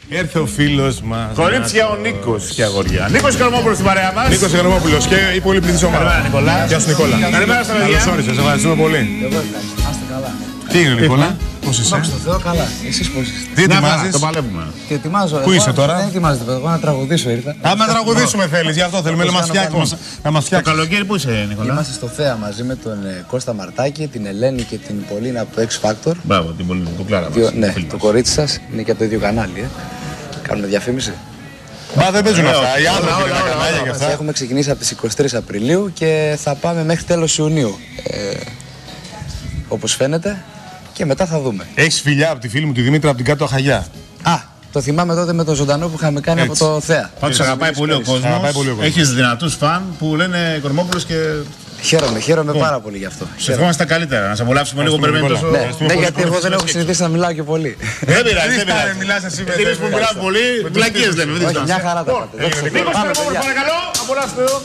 έρθε ο φίλος μας. Κορίτσια, ο Νίκος και αγόρια. Νίκος Οικονομόπουλος στην παρέα μας. Νίκος Οικονομόπουλος και η πολυπληθής ομάδα. Καλημέρα, Νικόλα. Γεια σου, Νικόλα. Καλημέρα στα παιδιά. Καλώς όρισες, ευχαριστούμε πολύ. Εγώ ευχαριστώ. Άστε καλά. Τι είναι, Νικόλα, πώς είσαι? Δόξα τω Θεώ, καλά. Εσείς πώς είστε? Τι ετοιμάζεις? Το παλεύουμε. Τι ετοιμάζω. Πού είσαι τώρα? Δεν ετοιμάζετε, παιδιά. Εγώ να τραγουδήσω ήρθα. Άμα τραγουδήσουμε θέλεις, γι' αυτό θέλουμε να μας φτιάξεις. Το καλοκαίρι πού είσαι, Νικόλα? Είμαστε στο Θέα μαζί με τον Κώστα Μαρτάκη, την Ελένη και την Πολίνα από το X Factor. Μπράβο, την Πολίνα, το Κλάρα μας. Ναι, το κορίτσι σας είναι και από το ίδιο κανάλι. Κάνουμε διαφήμιση. Μα δεν παίζουν αυτά, οι άνθρωποι είναι τα κανάλια και αυτά. Έχουμε ξεκινήσει από τις 23 Απριλίου και θα πάμε μέχρι τέλος Ιουνίου. Όπως φαίνεται. Και μετά θα δούμε. Έχεις φιλιά από τη φίλη μου τη Δημήτρα από την κάτω Αχαγιά. Α, το θυμάμαι τότε με το ζωντανό που είχαμε κάνει Έτσι. από το Θέα. Πάντως αγαπάει πολύ ο κόσμος. Έχεις δυνατούς φαν που λένε Οικονομόπουλος και. Χαίρομαι πάρα πολύ γι' αυτό. Σε ευχόμαστε τα καλύτερα. Να σε απολαύσουμε λίγο περιμένει τόσο. Ναι, γιατί εγώ δεν έχω συνηθίσει να μιλάω και πολύ. Δεν πειράζει, δεν πειράζει. Μιλάς εσύ με Εμείς που μιλάμε πολύ, βλακίες λέμε. Όχι, μια χαρά τα πάτε. Νίκος Οικονομόπουλος, παρακαλώ, απολαύστε εδώ.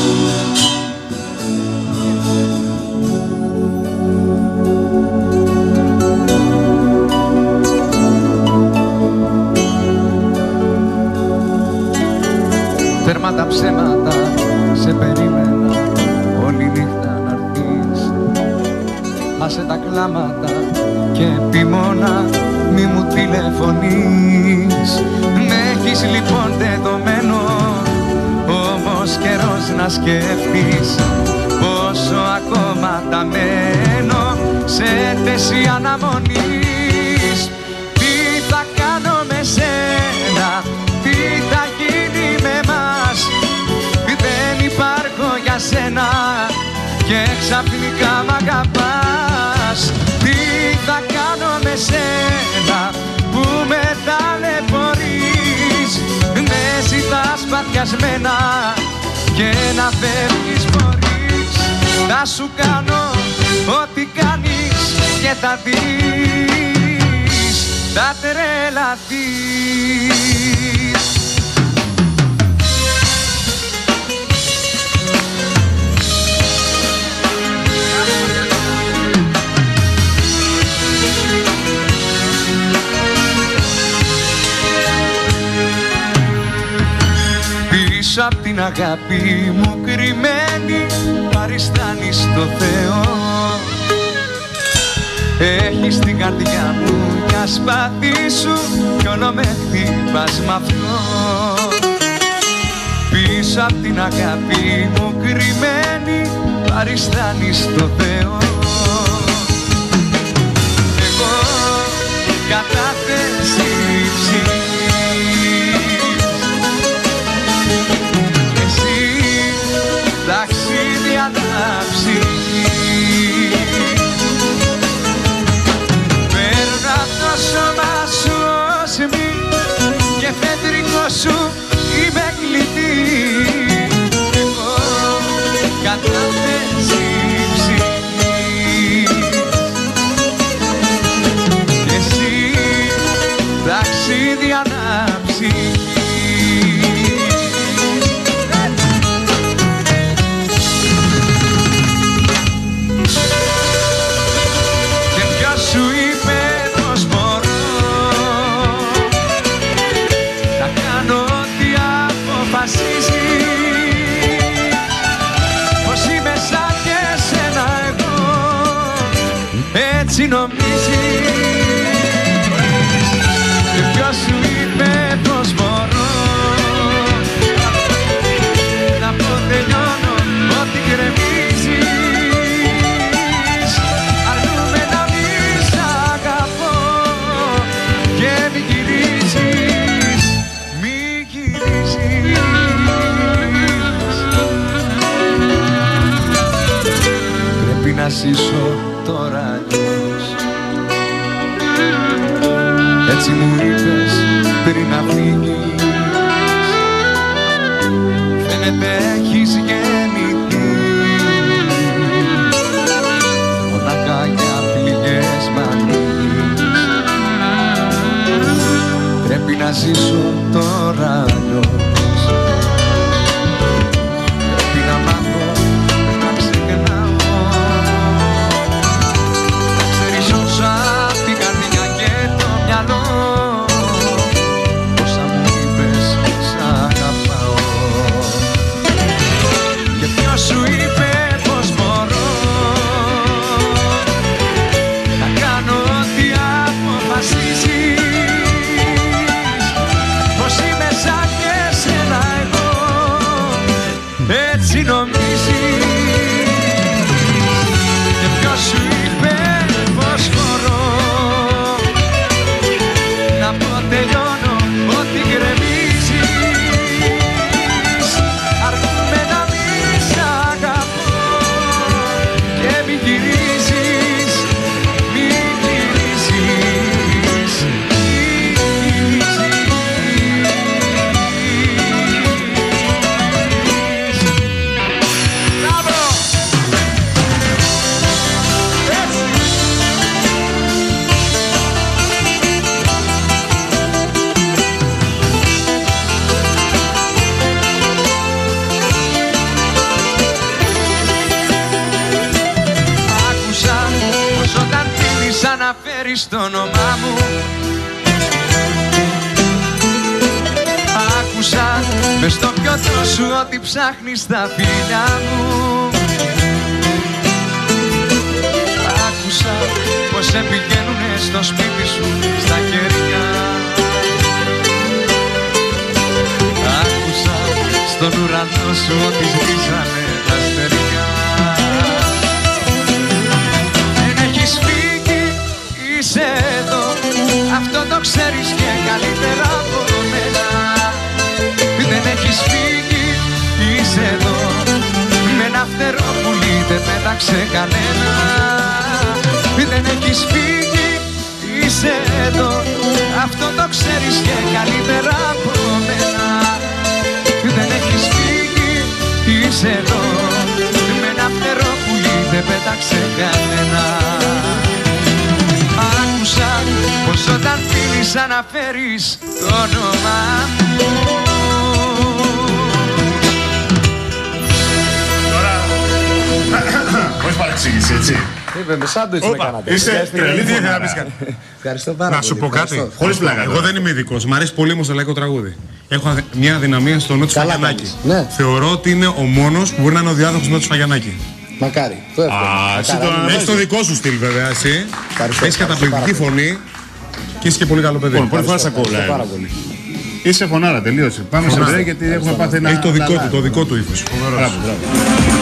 Τέρμα τα ψέματα, σε περίμενα όλη νύχτα να'ρθείς. Άσε τα κλάματα και επιμόνα μη μου τηλεφωνείς. Με έχεις λοιπόν δεδομένο, όμως καιρός να σκεφτείς πόσο ακόμα τα μένω σε θέση αναμονής. Τι θα κάνω με σένα, τι θα γίνει με μας? Δεν υπάρχω για σένα και ξαφνικά μ' αγαπάς. Τι θα κάνω με σένα που με ταλαιπωρείς? Με ζητάς παθιασμένα και να φεύγεις μπορείς. Θα σου κάνω ό,τι κάνεις και θα δεις, θα τρελαθείς. Πίσω απ' την αγάπη μου κρυμμένη παριστάνεις το Θεό. Έχεις την καρδιά μου μια σπαθί σου κι όλο με χτύπας μ' αυτό. Πίσω απ' την αγάπη μου κρυμμένη παριστάνεις το Θεό. Εγώ κατά θέση ψυχής, ταξίδι αναψυχής. Παίρνω απ' το σώμα σου όσμη και φεντρικό σου είμαι κλητή. Εγώ κατά θέση ψυχής και εσύ ταξίδι αναψυχής. Πως είμαι σαν και σένα εγώ, έτσι νομίζεις? Και ποιος σου είπε πως μπορώ να πω τελειώνω ό,τι γκρεμίζεις? Αρνούμε να μη σ' αγαπώ και μη γυρίζεις, μη γυρίζεις. Να ζήσω τώρα αλλιώς, έτσι μου είπες πριν να φύγεις. Φαίνεται έχεις γεννηθεί μονάχα για πληγές μ' ανοίγεις. Πρέπει να ζήσω τώρα αλλιώς. Πρέπει να μάθω να ξεχνάω. ξέρεις το όνομά μου. Άκουσα μες στο πιωτό σου ότι ψάχνεις τα φιλιά μου. Άκουσα πως πηγαίνουνε στο σπίτι σου στα χέρια. Άκουσα στον ουρανό σου ότι σβήσανε τα αστέρια. Δεν έχεις φύγει, είσαι εδώ, αυτό το ξέρεις και καλύτερα από μένα. Δεν έχεις φύγει, είσαι εδώ, με ένα φτερό πουλί δεν πέταξε κανένα. Δεν έχεις φύγει, είσαι εδώ, αυτό το ξέρεις και καλύτερα από μένα. Δεν έχεις φύγει, είσαι εδώ, με ένα φτερό πουλί δεν πέταξε κανένα. Άκουσα πως όταν φίλεις αναφέρεις το όνομα μου. Πώς παρεξήγηση, έτσι. Είπε με σάντουιτς με κάνατε. Είσαι τρελή, τι ήθελα να πεις κάτι. Ευχαριστώ πάρα πολύ. Να σου πω κάτι. Χωρίς πλάκα. Εγώ δεν είμαι ειδικός. Μ' αρέσει πολύ όμως το λαϊκό τραγούδι. Έχω μια αδυναμία στο Νότης Φαγιανάκη. Ναι. Θεωρώ ότι είναι ο μόνος που μπορεί να είναι ο διάδοχος Νότης Φαγιανάκη. Μακάρι. Το εύχομαι. Έχεις το δικό σου στυλ βέβαια εσύ. Έχεις καταπληκτική φωνή και είσαι και πολύ καλό παιδί. Πολύ φορά σε ακούω. Είσαι φωνάρα, τελείωσε. Πάμε σε break γιατί έχουμε πάθει ένα. Έχει το δικό του ύφος. Μπράβο.